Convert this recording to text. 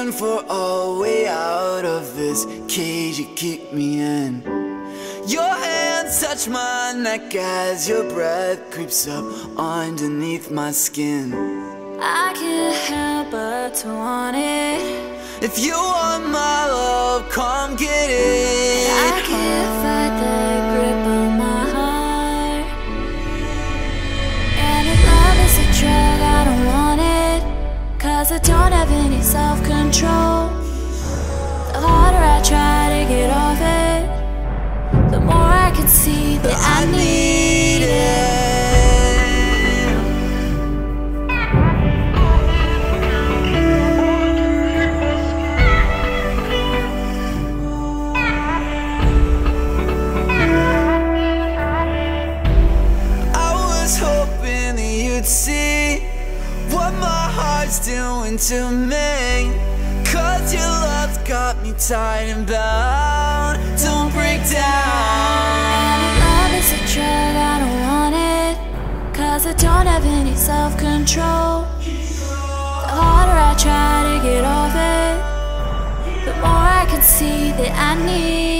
looking for a way out of this cage you keep me in. Your hands touch my neck as your breath creeps up underneath my skin. I can't help but to want it. If you want my love, come get it. I can't fight the grip on my heart. And if love is a drug, I don't want it, 'cause I don't have any self-control. The harder I try to get off it, the more I can see that I need it. See what my heart's doing to me, 'cause your love's got me tied and bound. Don't break down. And if love is a drug, I don't want it, 'cause I don't have any self-control. The harder I try to get off it, the more I can see that I need